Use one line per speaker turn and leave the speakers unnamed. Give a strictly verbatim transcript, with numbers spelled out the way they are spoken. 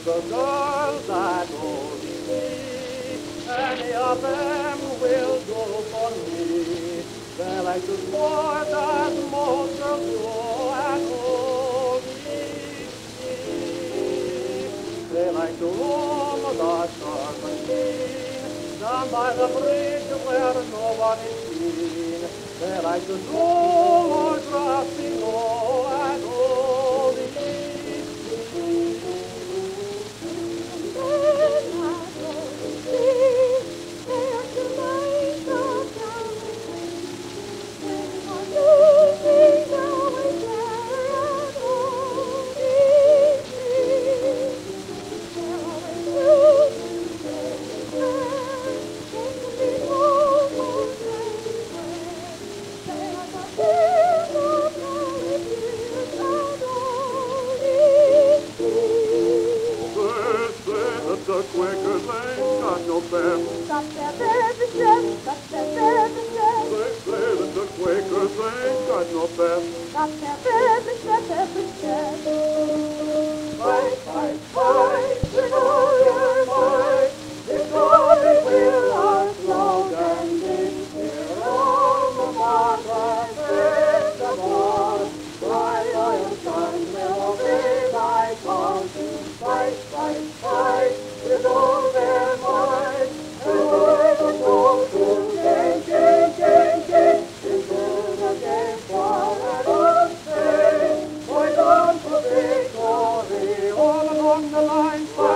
the girls that only me, any of them will do for me. They like to sport as most girls do at home. They like to roam the shark machine down by the bridge where no one is seen. They like to stroll or drop below at Old Eve. The Quakers ain't got no fare.
Got their business, got their business.
They say that the Quakers ain't got no fare.
Got their business, their business.
Fight, fight, fight with all your might. Victory will our slogan be. Here on the march, raise the ball. My loyal sons will obey my call. Fight, fight, fight with all their might. And we're the goal to gain, gain, gain, gain. Into the game for an old Spain. Point on for victory all along the line.